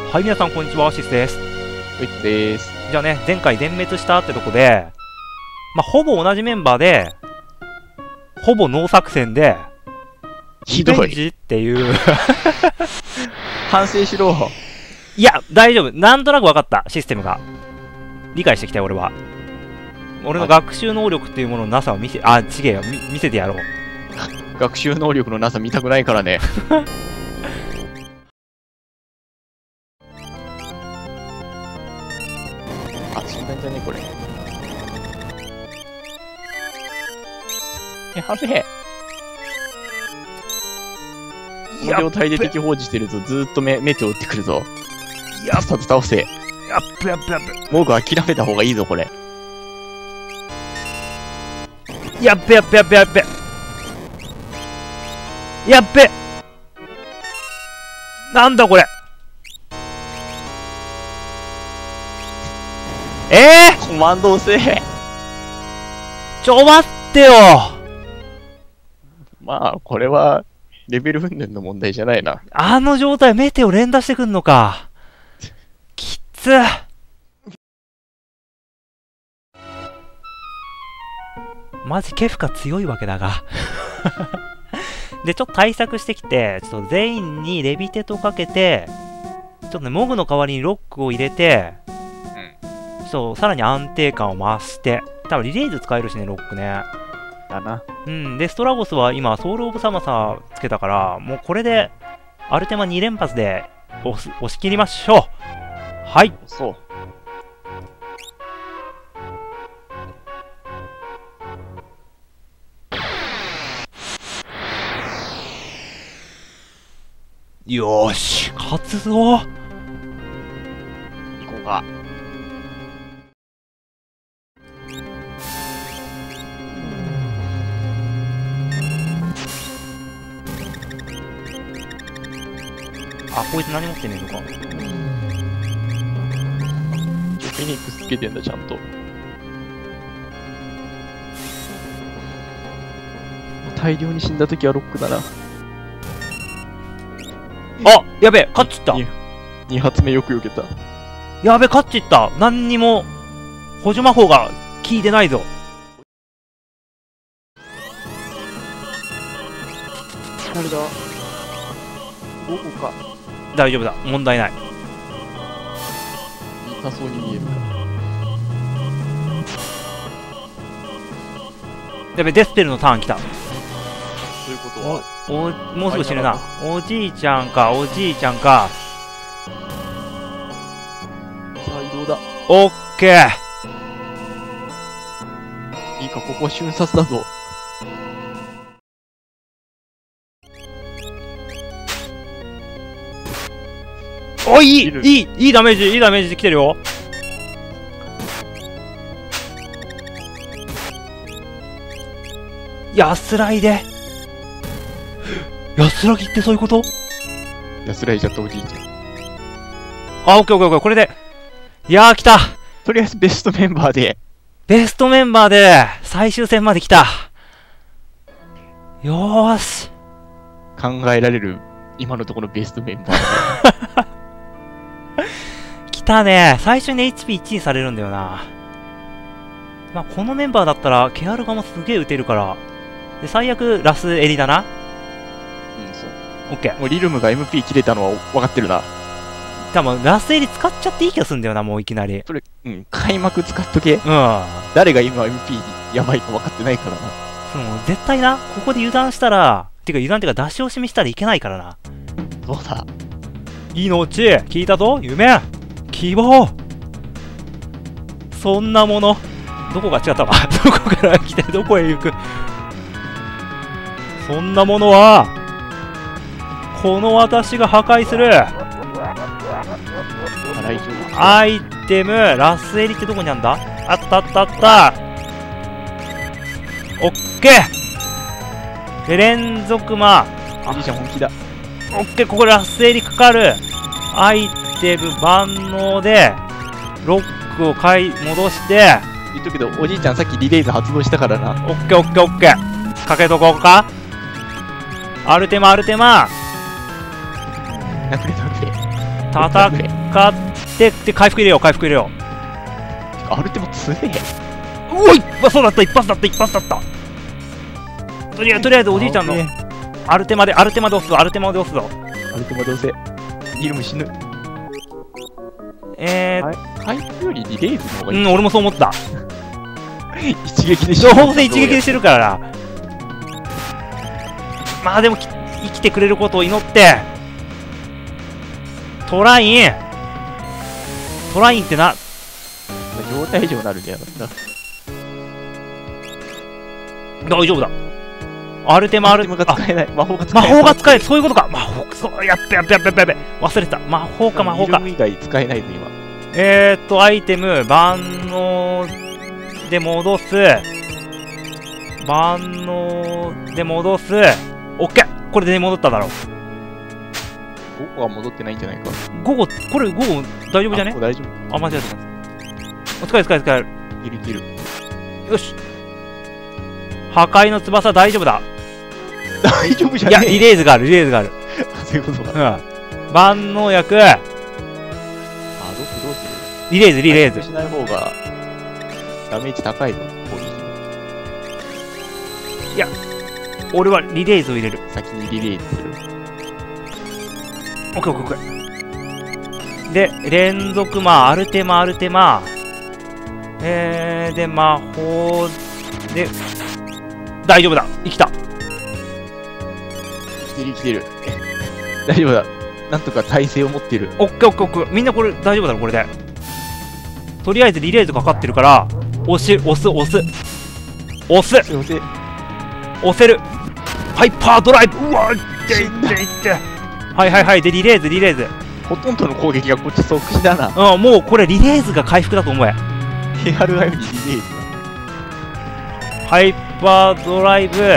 はい、皆さんこんにちは、アシスです。 ウィッツです。 じゃあね、前回全滅したってとこで、ほぼ同じメンバーで、ほぼノー作戦で、 ひどい。 リベンジっていう反省しろ。 いや、大丈夫。なんとなく分かった、システムが。理解してきたよ、俺は。俺の学習能力っていうもののなさを見せ、ちげえよ、見せてやろう。 学習能力のなさ見たくないからね。死んだんじゃねこれ。やべえ。この状態で敵放置してるとずーっと目手を打ってくるぞ。さっさと倒せ。 やっべ。 もう諦めた方がいいぞこれ。 やっべ。なんだこれ。 コマンド押せ。 ちょ待ってよ。 まあこれはレベル云々の問題じゃないな。 あの状態メテを連打してくんのか。きつ。マジケフカ強いわけだがでちょっと対策してきて、ちょっと全員にレビテとかけて、ちょっとねモグの代わりにロックを入れて、さらに安定感を増して、多分リレーズ使えるしね、ロックね。 だな。 で、ストラゴスは今、ソウル・オブ・サマサーつけたから、もうこれで、アルテマ2連発で押し切りましょう。はい。 そう。 よーし、勝つぞ。 行こうか。 こいつ何持ってねえのか。 フェニックスつけてんだ、ちゃんと。大量に死んだ時はロックだな。 やべえ、勝っちった。 2発目よく避けた。 やべえ、勝っちった。何にも補助魔法が効いてないぞ。 誰だ？どこか。 大丈夫だ、問題ない。 痛そうに見えるか。 やべ、デスペルのターン来た。 ということはもうすぐ死ぬな。おじいちゃんか。 さあ移動だ。 オッケー。いいか、ここは瞬殺だぞ。 いいダメージ来てるよ。安らいで。安らぎってそういうこと？ 安らいじゃったおじいちゃん。 オッケー。これで。いやー、来た。 とりあえずベストメンバーで最終戦まで来た。よーし。 考えられる今のところベストメンバー来たね。最初に HP1 にされるんだよな。このメンバーだったらケアルガもすげえ打てるから。で、最悪ラスエリだな。 そう。 オッケー。 もうリルムが MP 切れたのは分かってるな。 多分ラスエリ使っちゃっていい気がするんだよな、もういきなり。 それ、開幕使っとけ。誰が今 MP やばいか分かってないからな。 絶対な、ここで油断したら、油断っていうか出し惜しみしたらいけないからな。 どうだ。 命、聞いたぞ、夢、希望。そんなもの。どこが違ったわ。どこから来てどこへ行く。そんなものは、この私が破壊する。アイテム、ラスエリってどこにあんだ？あった。オッケー。で、連続魔。 おじいちゃん本気だ。 オッケー、ここラスエリかかる。アイテム万能で、ロックを戻して、 言っとくけど、おじいちゃんさっきリレーズ発動したからな。 オッケー。かけとこうか。アルテマ。 殴れ。 戦ってで回復入れよう回復入れよう。 アルテマ強え。 おい、そうだった、一発だった、一発だった。とりあえずおじいちゃんのアルテマで押すぞ、アルテマで押すぞ。 アルテマで押せ。ギルム死ぬ。回復よりリレーズの方がいい。 俺もそう思った。 一撃でどうせ一撃でしてるからな。まあでも生きてくれることを祈ってトラインってな、 状態以上になるんじゃなかった。 大丈夫だ。アルテマが使えない。魔法が使えない。そういうことか。魔法、そう、やっべ。忘れてた。魔法か。 イルム以外使えないぞ、 今。アイテム、万能で戻す。オッケー、これで戻っただろう。 5個は戻ってないんじゃないか。 これ5個大丈夫じゃね？ 大丈夫。 間違えた。使える。 いる。 よし。破壊の翼大丈夫だ。 大丈夫じゃねえ。 いや、リレーズがある。 そういうことか。 万能薬。 どうする？ リレーズ。 しない方がダメージ高いぞ。 いや、俺はリレーズを入れる。 先にリレーズする。 オッケー。で、連続アルテマ。で、魔法で、大丈夫だ。生きた。 生きてる。大丈夫だ。なんとか耐性を持ってる。 オッケー。みんなこれ大丈夫だろ、これで。とりあえずリレーズかかってるから、押す。押せる。ハイパードライブ。うわ、いって。はい。で、リレーズ。 ほとんどの攻撃がこっち即死だな。 もうこれリレーズが回復だと思え。 ARI よりリレーズだ。 ハイパードライブ。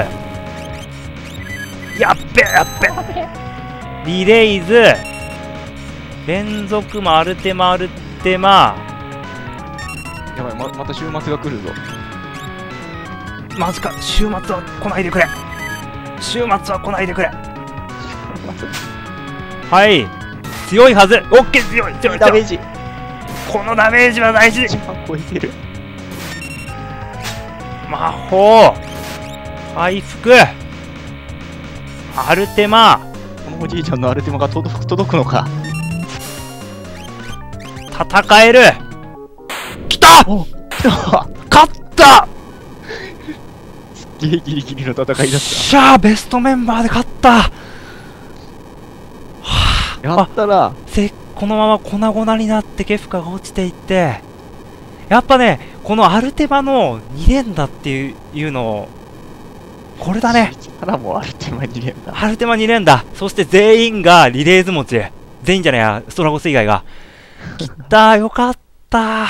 やっべ。リレイズ。連続アルテマ。 やばい、また週末が来るぞ。 マジか、週末は来ないでくれ。はい、強いはず。オッケー、強い。 ダメージ。 このダメージは大事。 一番超えてる。 魔法回復アルテマ。 このおじいちゃんのアルテマが届くのか。 戦える。来た。勝った。 ギリギリの戦いだった。 しゃあ、ベストメンバーで勝った。 やったな。 このまま粉々になってケフカが落ちていって、やっぱね、このアルテマの2連打っていうの、これだね。 力もアルテマ2連打。 アルテマ2連打。そして全員がリレーズ持ち。全員じゃないや、ストラゴス以外が。きったー、よかったー。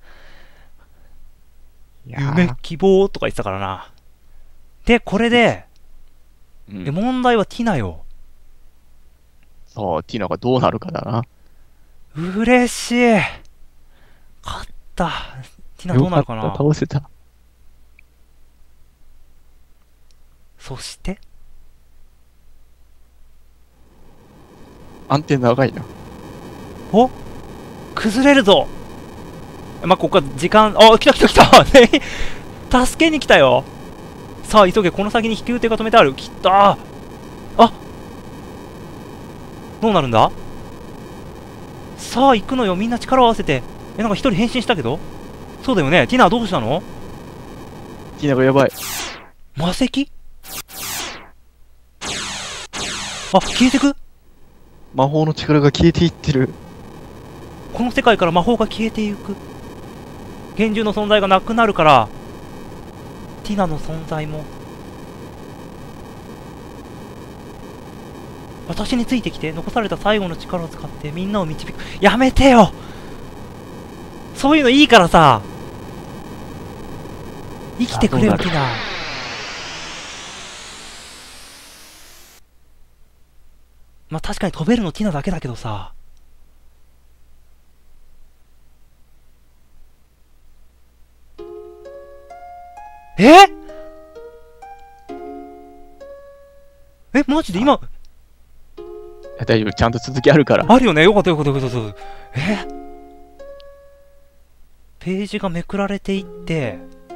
夢、希望とか言ってたからな。で、これで、問題はティナよ。 そう、ティナがどうなるかだな。 嬉しい。勝った。ティナどうなるかな。 倒せた。 そして安定長いな。 お、崩れるぞ。まあ、ここは時間、来た助けに来たよ。さあ、急げ、この先に引き手が止めてある。来た。どうなるんだ。さあ、行くのよ。みんな力を合わせて。なんか一人変身したけど。そうだよね。ティナはどうしたの。 ティナがやばい。 魔石。消えてく。 魔法の力が消えていってる。 この世界から魔法が消えていく。幻獣の存在がなくなるから、ティナの存在も。私についてきて、残された最後の力を使ってみんなを導く。やめてよ。そういうのいいからさ。生きてくれよ、ティナ。まあ確かに飛べるのティナだけだけどさ。マジで今、 大丈夫、ちゃんと続きあるから。 あるよね。よかったよかったよかった。ページがめくられていって、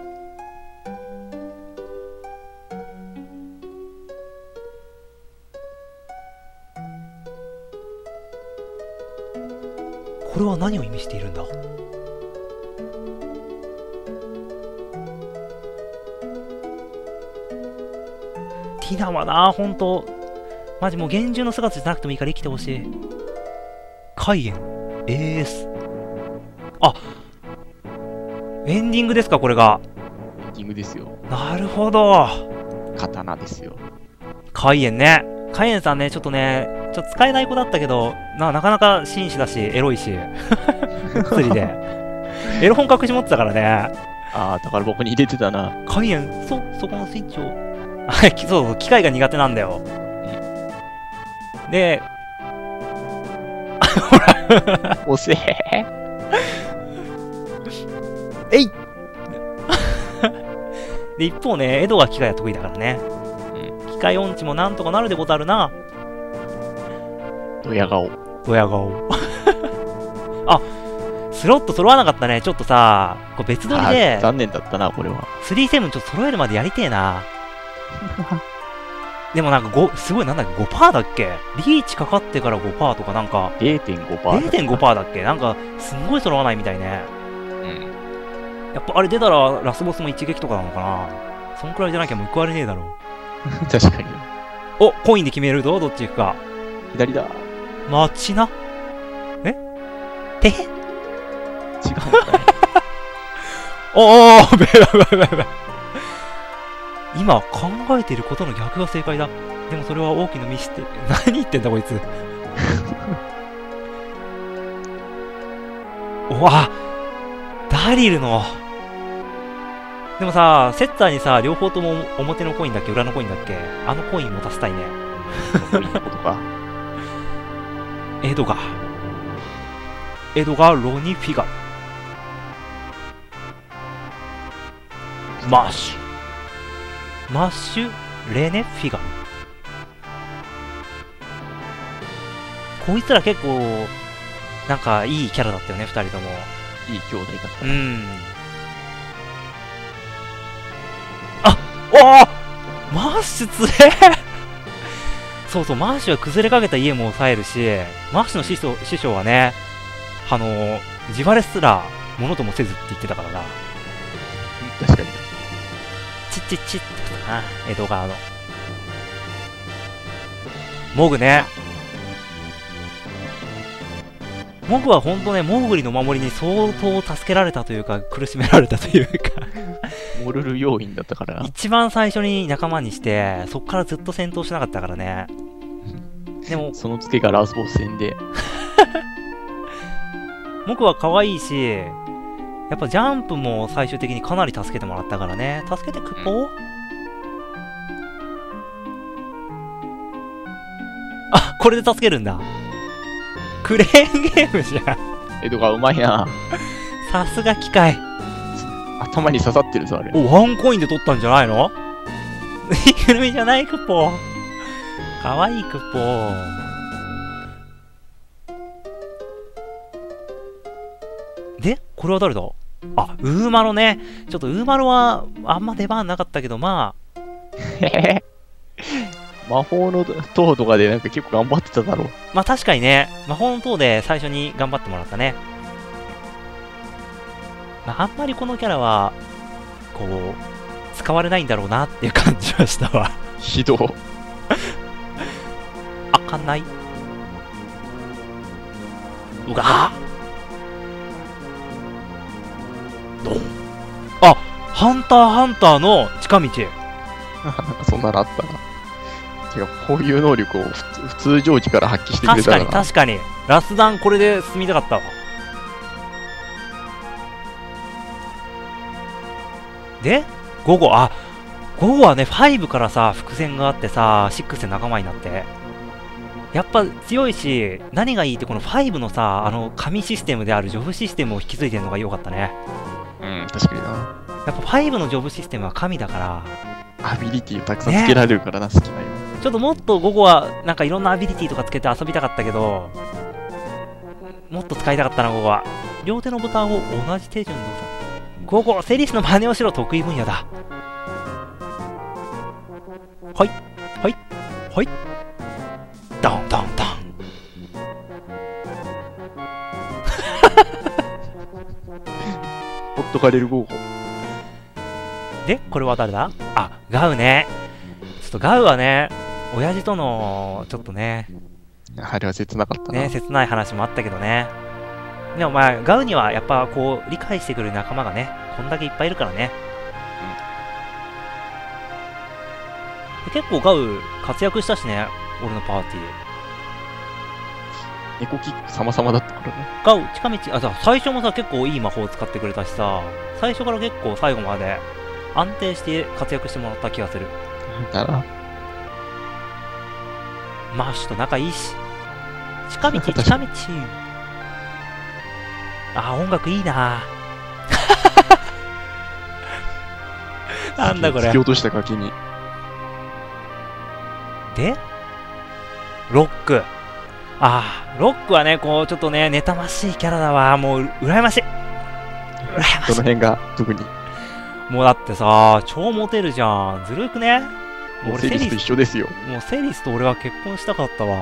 これは何を意味しているんだ？ティナはな、ほんとマジもう厳重の姿じゃなくてもいいから生きてほしい。海炎 AS。 あ、エンディングですか、これが。 エンディングですよ。 なるほど。 刀ですよ。 海炎ね。海炎さんね、ちょっとね、ちょっと使えない子だったけど、なかなか紳士だし、エロいし。釣りで。エロ本隠し持ってたからね。 ああ、だから僕に入れてたな。 海炎、そこのスイッチを。はい、そう、機械が苦手なんだよ。で、ほら。 遅え。 えいで、一方ね、エドが機械が得意だからね。機械音痴もなんとかなるでござるな。 ドヤ顔。 ドヤ顔。あ、スロット揃わなかったね。ちょっとさ、こう別撮りで。 残念だったな、これは。 3-7ちょっと揃えるまでやりてえな。でもなんかすごいなんだっけ、5% だっけ、リーチかかってから 5% とかなんか。 0.5%。 0.5% だっけ、なんかすんごい揃わないみたいね。やっぱあれ出たらラスボスも一撃とかなのかな。そんくらいじゃなきゃ報われねえだろう。 確かに。 お、コインで決めるぞ、どっち行くか。 左だ。 待ちな。てへ違うんだね。 おー、べ。今考えていることの逆が正解だ。でもそれは大きなミスって。何言ってんだこいつ。おわ、ダリルの。でもさ、セッターにさ、両方とも表のコインだっけ裏のコインだっけ、あのコイン持たせたいね。 そういうことか。 エドガロニフィガル。マッシュレネフィガル。こいつら結構なんかいいキャラだったよね、二人とも。 いい兄弟だった。 おー、マッシュつれー。そうそう、マッシュは崩れかけた家も抑えるし、マッシュの師匠はね、地割れすらものともせずって言ってたからな。 確かに。 チッチッチッってことだな、江戸川の。モグね。モグはほんとね、モーグリの守りに相当助けられたというか、苦しめられたというか。 モルル要因だったからな。 一番最初に仲間にして、そっからずっと戦闘しなかったからね。でも、 そのツケがラスボス戦で。 僕は可愛いし、やっぱジャンプも最終的にかなり助けてもらったからね。助けてクッポー、あ、これで助けるんだ。クレーンゲームじゃん。 エドがうまいな。 さすが機械。 頭に刺さってるぞ、あれ。 お、ワンコインで取ったんじゃないの？ぬいぐるみじゃないクッポー。かわいいクッポー。で、これは誰だ？あ、ウーマロね。ちょっとウーマロはあんま出番なかったけど、まあ。 魔法の塔とかでなんか結構頑張ってただろう。 まあ確かにね、魔法の塔で最初に頑張ってもらったね。まああんまりこのキャラは、こう、使われないんだろうなっていう感じはしたわ。 ひど。 あかんない。うがドン。あ、ハンターハンターの近道。 そんなのあったな。てか、こういう能力を普通常時から発揮してくれたらな。 確かに確かに。ラスダンこれで進みたかったわ。で、午後はね、5からさ、伏線があってさ、6で仲間になって。やっぱ強いし、何がいいってこの5のさ、神システムであるジョブシステムを引き継いでるのが良かったね。 うん、確かにな。 やっぱ5のジョブシステムは神だから。 アビリティをたくさんつけられるからな、好きなよ。 ちょっともっと午後はなんかいろんなアビリティとかつけて遊びたかったけど、もっと使いたかったな、午後は。両手のボタンを同じ手順で押さ午後、セリスの真似をしろ、得意分野だ。はい、はい、はい。ドンドンドン。 ほっとかれるゴーゴで、これは誰だ？あ、ガウね。ちょっとガウはね、親父との、ちょっとね、 あれは切なかったな。 ね、切ない話もあったけどね。でもまあ、ガウにはやっぱこう、理解してくれる仲間がね、こんだけいっぱいいるからね。で結構ガウ、活躍したしね、俺のパーティー。 猫キック様々だったからね。 ガウ、近道、あ、最初もさ、結構いい魔法を使ってくれたしさ、最初から結構最後まで安定して活躍してもらった気がする。 だな。 マッシュと仲いいし。近道、近道。あ、音楽いいななんだこれ。 突き落としたガキに。 でロック。ああ、ロックはね、こう、ちょっとね、妬ましいキャラだわ。もう、羨ましい。羨ましい。 どの辺が、特に。 もうだってさ、超モテるじゃん。ずるくね？ もうセリスと一緒ですよ。 もうセリスと俺は結婚したかったわ。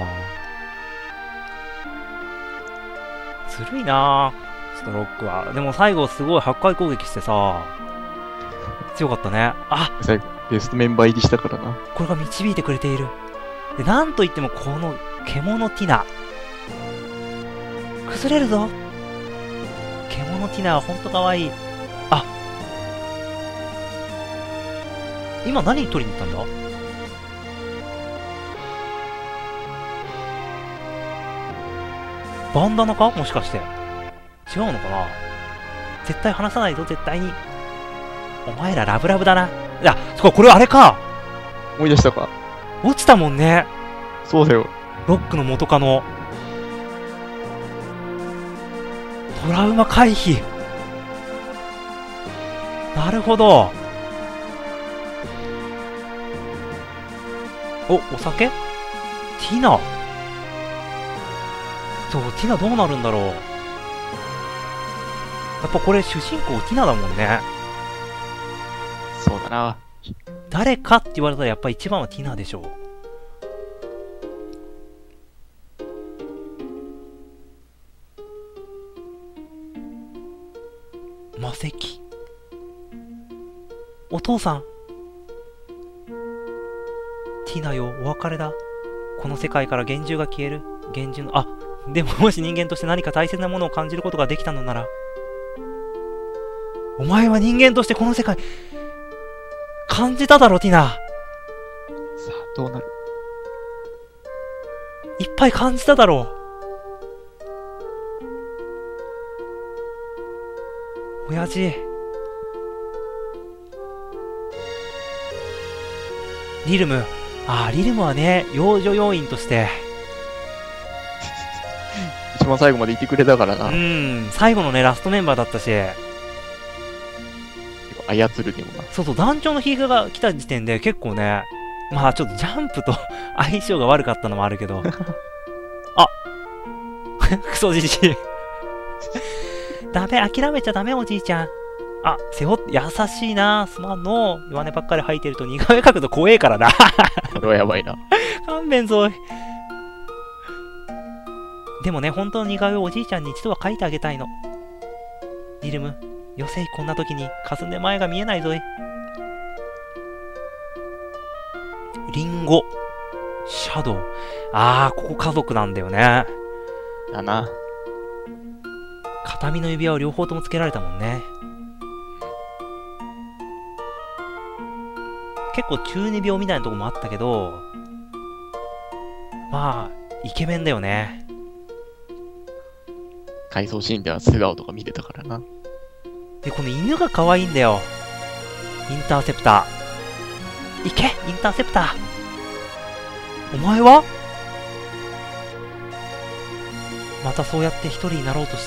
ずるいなぁ。ちょっとロックは。でも最後すごい破壊攻撃してさ、強かったね。あ、 最後、ベストメンバー入りしたからな。 これが導いてくれている。で、なんといってもこの獣ティナ。崩れるぞ。獣ティナはほんとかわいい。あ、今何取りに行ったんだ？バンダナか？もしかして。違うのかな？絶対離さないぞ、絶対に。お前らラブラブだな。いや、そっか、これあれか。 思い出したか？ 落ちたもんね。 そうだよ。 ロックの元カノ。トラウマ回避。なるほど。お酒？ティナ。そう、ティナどうなるんだろう。やっぱこれ主人公ティナだもんね。 そうだな。 誰かって言われたらやっぱ一番はティナでしょう。魔石。お父さん。ティナよ、お別れだ。この世界から幻獣が消える。幻獣の、あ、でももし人間として何か大切なものを感じることができたのなら、お前は人間としてこの世界、感じただろ、ティナ。 さあ、どうなる？ いっぱい感じただろう。親父。リルム。ああ、リルムはね、幼女要員として。 一番最後までいてくれたからな。 最後のね、ラストメンバーだったし。 操るにもな。 そうそう、団長のヒーが来た時点で結構ね、まあちょっとジャンプと相性が悪かったのもあるけど。あクソじじいダメ、諦めちゃダメ、おじいちゃん。あ、背負って、優しいな。すまんの。弱音ばっかり吐いてると似顔絵描くと怖えからな。 これはやばいな。 勘弁ぞい。でもね、本当の似顔絵をおじいちゃんに一度は描いてあげたいの。リルム、よせい、こんな時に霞んで前が見えないぞい。リンゴ、シャドウ。あー、ここ家族なんだよね。 だな。 片身の指輪を両方ともつけられたもんね。結構中二病みたいなとこもあったけど、まあ、イケメンだよね。 回想シーンでは素顔とか見れたからな。 で、この犬が可愛いんだよ。インターセプター。行けインターセプター。お前はまたそうやって一人になろうとして。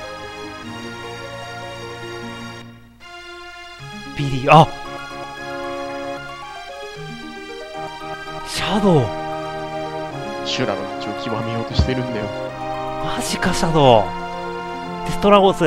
ビリー、あャドウ。 修羅の道を極めようとしてるんだよ。 マジか、シャドウ。デストラゴス。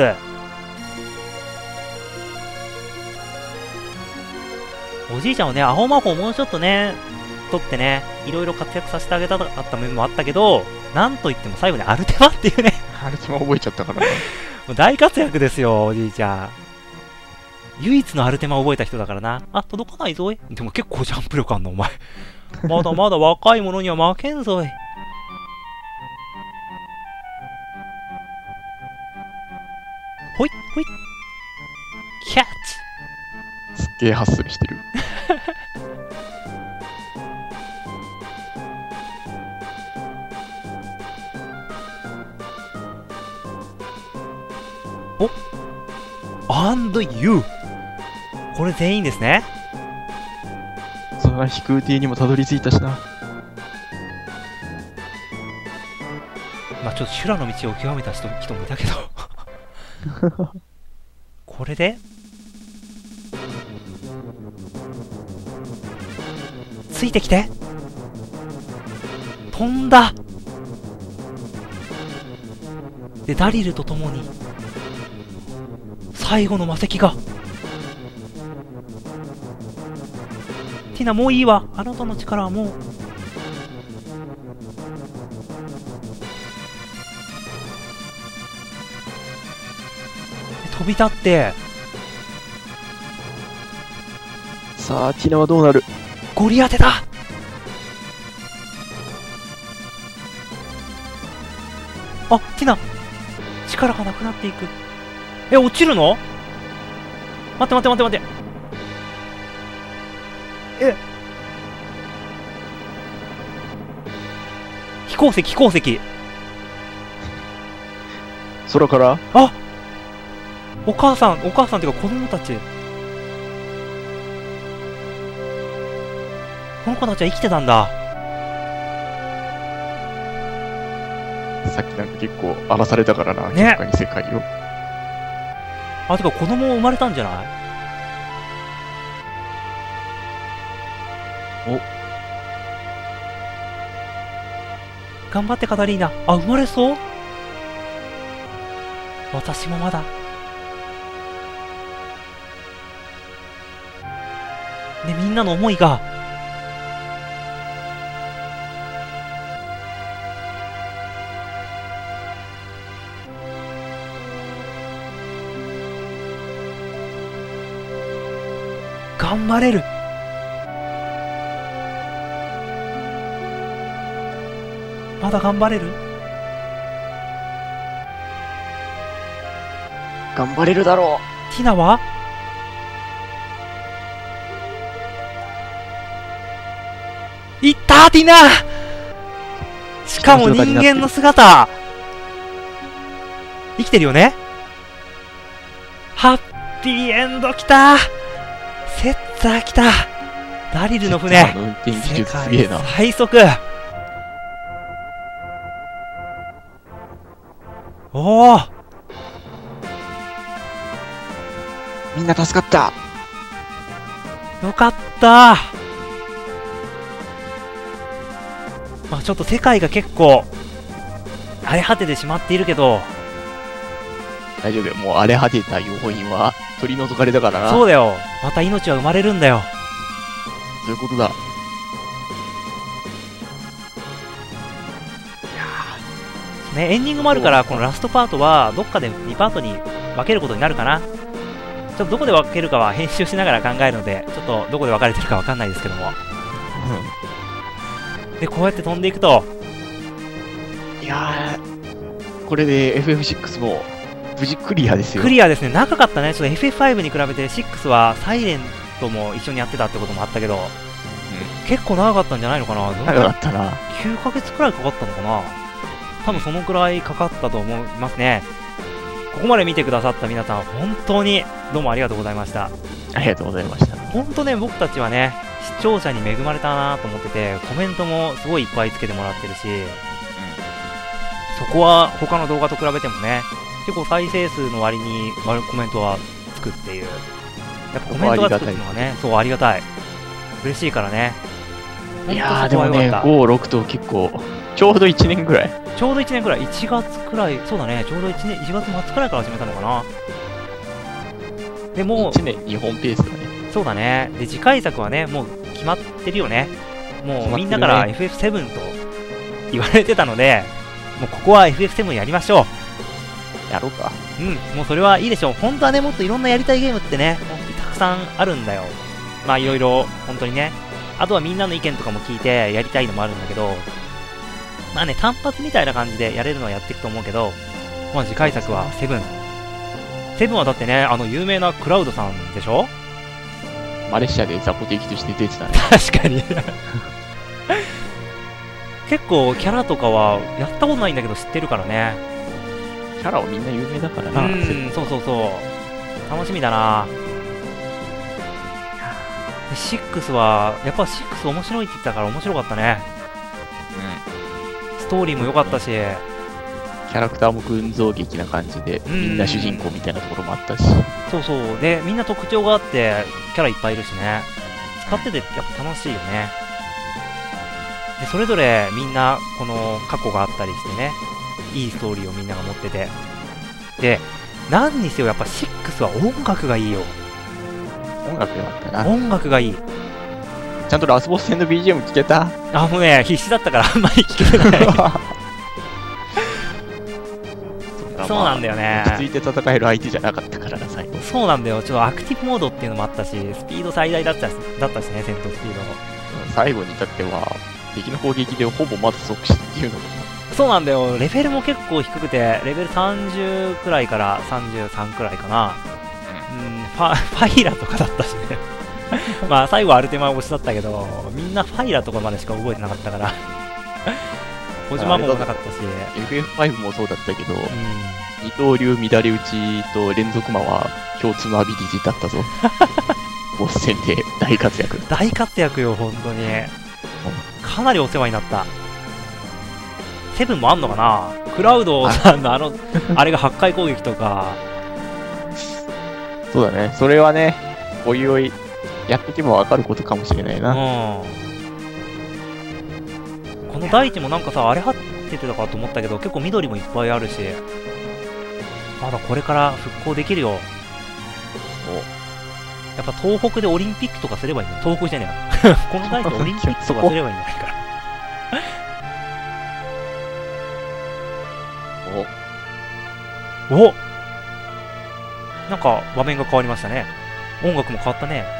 おじいちゃんをね、青魔法もうちょっとね、取ってね、いろいろ活躍させてあげたかった面もあったけど、なんといっても最後にアルテマっていうねあれつも覚えちゃったからな。 もう大活躍ですよ、おじいちゃん。唯一のアルテマを覚えた人だからな。あ、届かないぞい。でも結構ジャンプ力あんの、お前。まだまだ若い者には負けんぞい。ほい、ほい。キャッチ。 すっげえハッスルしてる。 お&you。これ全員ですね。 そんな飛空艇にもたどり着いたしな。 まあちょっと修羅の道を極めた人もいたけどこれでついてきて。飛んだ。でダリルと共に最後の魔石が。ティナ、もういいわ。あなたの力はもう。で飛び立って。 さあ、ティナはどうなる？ ゴリ当てだ。あ、ティナ力がなくなっていく。え、落ちるの？待って待って待って待って。え、飛行石飛行石。 空から？ あ、お母さんっていうか子供たち。この子たちは生きてたんだ。 さっきなんか結構荒らされたからな、 ね、 結果に世界を。 あ、てか子供生まれたんじゃない？お、頑張ってカタリーナ。あ、生まれそう。私もまだね、みんなの思いが頑張れる。まだ頑張れる。 頑張れるだろう。ティナはいったー、ティナ。しかも人間の姿。生きてるよね。ハッピーエンドきたー。セッツァー来た。ダリルの船。 運転技術すげえな。 最速。おお。 みんな助かった。 よかった。まあちょっと世界が結構荒れ果ててしまっているけど。 大丈夫よ。もう荒れ果てた要因は取り除かれたからな。 そうだよ。また命は生まれるんだよ。 そういうことだ。いやね、エンディングもあるから、このラストパートはどっかで2パートに分けることになるかな。ちょっとどこで分けるかは編集しながら考えるので、ちょっとどこで分かれてるか分かんないですけども。で、こうやって飛んでいくと。 いやー、これで FF6 も無事クリアですよ。 クリアですね。長かったね。ちょっと FF5 に比べて6はサイレントも一緒にやってたってこともあったけど、結構長かったんじゃないのかな。 長かったな。 9ヶ月くらいかかったのかな。多分そのくらいかかったと思いますね。ここまで見てくださった皆さん、本当にどうもありがとうございました。 ありがとうございました。 本当ね、僕たちはね、視聴者に恵まれたなと思ってて、コメントもすごいいっぱいつけてもらってるし、そこは他の動画と比べてもね、結構再生数の割にコメントはつくっていう。やっぱコメントがつくっていうのがね、そうありがたい。嬉しいからね。 いやーでもね、5、6と結構、ちょうど1年ぐらい。 ちょうど1年くらい、1月くらい、そうだね、ちょうど1月末くらいから始めたのかな。でもう、 1年2本ペースだね。 そうだね。で、次回作はね、もう決まってるよね。もうみんなから FF7 と言われてたので、もうここは FF7 やりましょう。やろうか。 うん、もうそれはいいでしょう。本当はね、もっといろんなやりたいゲームってね、たくさんあるんだよ。まあいろいろ、本当にね。あとはみんなの意見とかも聞いてやりたいのもあるんだけど、まあね、単発みたいな感じでやれるのはやっていくと思うけど、まあ次回作は7。7はだってね、有名なクラウドさんでしょ？ マレーシアで雑魚敵として出てたね。 確かに。結構キャラとかはやったことないんだけど知ってるからね。 キャラはみんな有名だからな。 そうそうそう。楽しみだな。6は、やっぱ6面白いって言ってたから面白かったね。ストーリーも良かったし。キャラクターも群像劇な感じで、みんな主人公みたいなところもあったし。 そうそう。で、みんな特徴があって、キャラいっぱいいるしね。使っててやっぱ楽しいよね。で、それぞれみんな、この過去があったりしてね、いいストーリーをみんなが持ってて。で、何にせよやっぱ6は音楽がいいよ。 音楽よかったな。 音楽がいい。 ちゃんとラスボス戦の BGM 聞けた？ あ、もうね、必死だったからあんまり聞けてない。そうなんだよね。 落ち着いて戦える相手じゃなかったからな、最後。 そうなんだよ。ちょっとアクティブモードっていうのもあったし、スピード最大だったしね、戦闘スピード。 最後に至っては、敵の攻撃でほぼまだ即死っていうのも。 そうなんだよ。レベルも結構低くて、レベル30くらいから33くらいかな。ファイラとかだったしね。まあ最後アルテマ推しだったけど、みんなファイラとかまでしか覚えてなかったから。小島もなかったし。 FF5 もそうだったけど、二刀流乱れ打ちと連続魔は共通のアビリティだったぞ。ボス戦で大活躍。 大活躍よ、本当に。かなりお世話になった。7もあんのかな？クラウドさんのあれが8回攻撃とか。 そうだね。それはね、おいおい、やってけばわかることかもしれないな。 この大地もなんかさ、荒れ果ててたかと思ったけど、結構緑もいっぱいあるし、まだこれから復興できるよ。やっぱ東北でオリンピックとかすればいいんだよ。東北じゃねえよ。この大地オリンピックとかすればいいんじゃないかな。おなんか場面が変わりましたね。音楽も変わったね。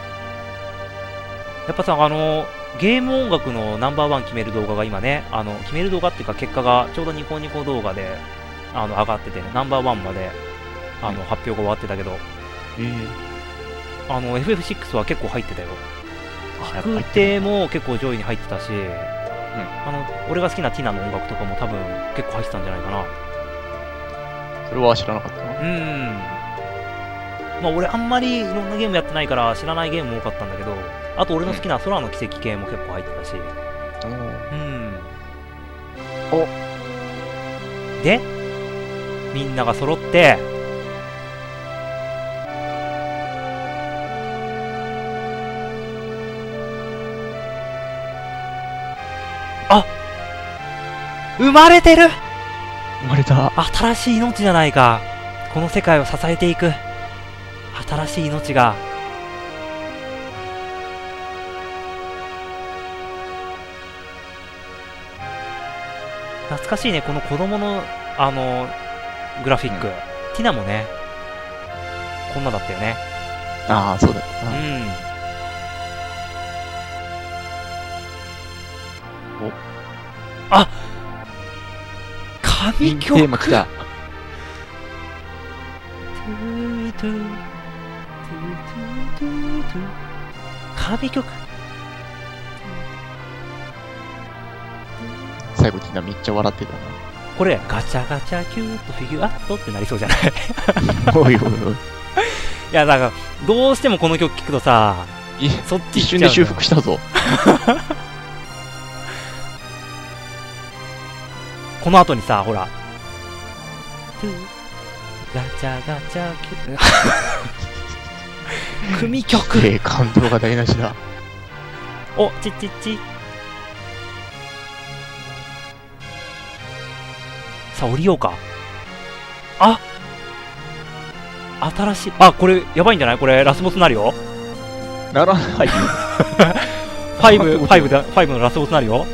やっぱさ、ゲーム音楽のナンバーワン決める動画が今ね、決める動画っていうか結果がちょうどニコニコ動画で上がっててね、ナンバーワンまで発表が終わってたけど、FF6 は結構入ってたよ。空挺も結構上位に入ってたし、俺が好きなティナの音楽とかも多分結構入ってたんじゃないかな。 それは知らなかったな。 まあ俺あんまりいろんなゲームやってないから知らないゲームも多かったんだけど、あと俺の好きな空の奇跡系も結構入ってたし。で、みんなが揃って、あ、生まれてる！ 生まれた。 新しい命じゃないか。この世界を支えていく新しい命が。懐かしいね、この子供のグラフィック、ティナもねこんなだったよね。 ああ、そうだったな。 あ、神曲。 テーマ来た。 神曲。 最後ティナめっちゃ笑ってたな。 これガチャガチャキュートフィギュアットってなりそうじゃない？ おいおいおい。 いやだからどうしてもこの曲聴くとさ、そっち一瞬で修復したぞ。 この後にさ、ほらガチャガチャキュ組曲。 感動が台無しだ。 お、ちっちっちさあ、降りようか。あ、新しい。あ、これ、やばいんじゃない？これ、ラスボスになるよ。 ならないよ。 5のラスボスになるよ。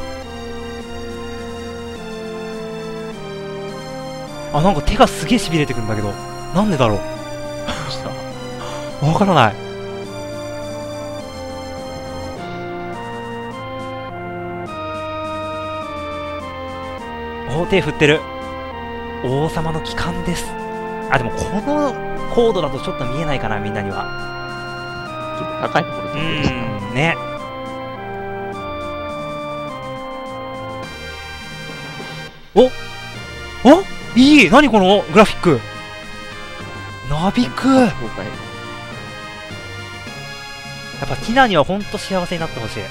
あ、なんか手がすげえ痺れてくるんだけど。なんでだろう。わからない。お、手振ってる。王様の帰還です。あ、でもこの高度だとちょっと見えないかな、みんなには。 結構高いところ飛んでるしな。 ね。おいい、何このグラフィック。なびく。やっぱティナにはほんと幸せになってほしい。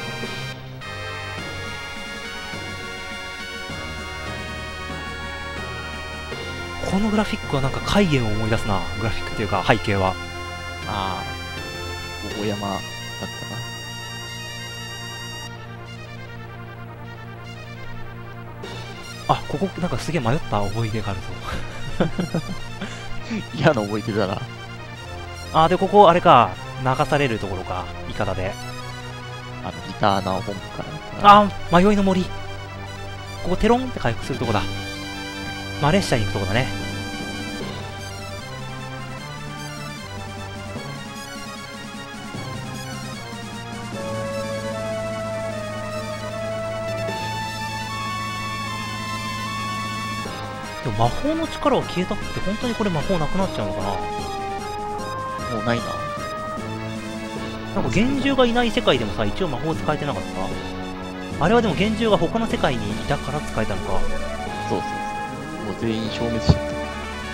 このグラフィックはなんか海原を思い出すな。グラフィックっていうか背景は。 ああ、大山だったな。 あ、ここなんかすげえ迷った思い出があるぞ。 嫌な思い出だな。 あ、で、ここあれか。流されるところか。イカダで。 ギターの本部から。 あ、迷いの森。ここテロンって回復するとこだ。マレッシャに行くとこだね。でも魔法の力は消えたって本当にこれ魔法なくなっちゃうのかな。 もうないな。 なんか幻獣がいない世界でもさ、一応魔法使えてなかった？あれはでも幻獣が他の世界にいたから使えたのか。 そうそうそう。もう全員消滅しちゃった。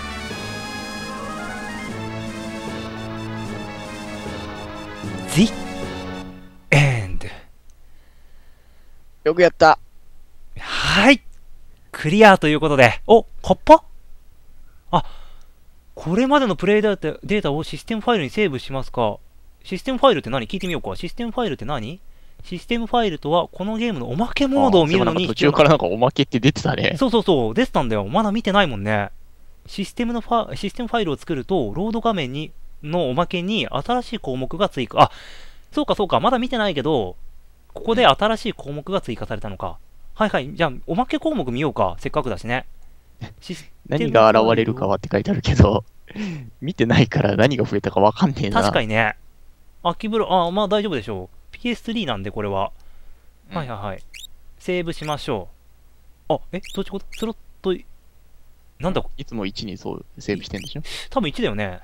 The End。 よくやった。 はい。クリアということで。お、カッパ？あ、これまでのプレイデータをシステムファイルにセーブしますか？システムファイルって何？聞いてみようか。システムファイルって何？システムファイルとは、このゲームのおまけモードを見るのに。 途中からなんかおまけって出てたね。 そうそうそう、出てたんだよ。まだ見てないもんね。システムファイルを作ると、ロード画面のおまけに新しい項目が追加。あ、そうかそうか、まだ見てないけど、ここで新しい項目が追加されたのか。はいはい、じゃあ、おまけ項目見ようか。せっかくだしね。 何が現れるかはって書いてあるけど、見てないから何が増えたかわかんねえな。 確かにね。秋風呂、まあ大丈夫でしょう。PS3 なんでこれは。はいはいはい。セーブしましょう。どっちことスロット、なんだいつも1にそうセーブしてんでしょ？ 多分1だよね。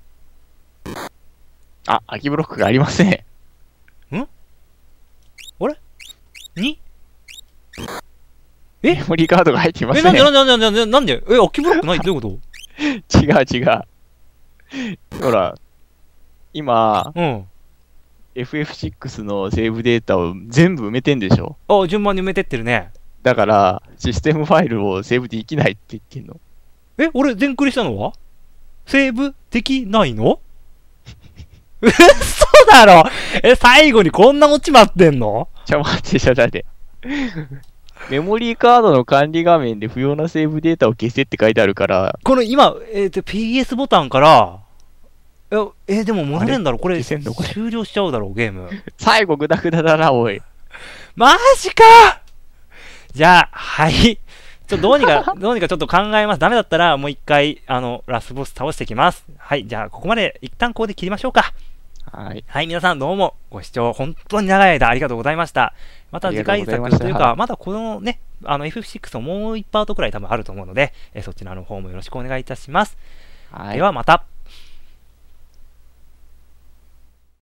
あ、空きブロックがありません。 ん？あれ？ 2？ メモリーカードが入っていません。 なんで空きブロックない？どういうこと？ 違う。ほら、今、FF6 のセーブデータを全部埋めてんでしょ？ 順番に埋めてってるね。 だから、システムファイルをセーブできないって言ってんの。 俺全クリしたのはセーブできないの？嘘だろ！最後にこんなオチ待ってんの？ 待って。メモリーカードの管理画面で不要なセーブデータを消せって書いてあるから。 この今、PS ボタンから、でも戻れんだろこれ、終了しちゃうだろう、ゲーム。 最後グダグダだな、おい。 マジか！じゃあ、はい。どうにかちょっと考えます。ダメだったら、もう一回、ラスボス倒してきます。はい、じゃあ、ここまで、一旦ここで切りましょうか。 はい。 はい、皆さんどうもご視聴本当に長い間ありがとうございました。また次回作というか、まだこのね、FF6 のもう1パートくらい多分あると思うので、そちらの方もよろしくお願いいたします。はい、ではまた。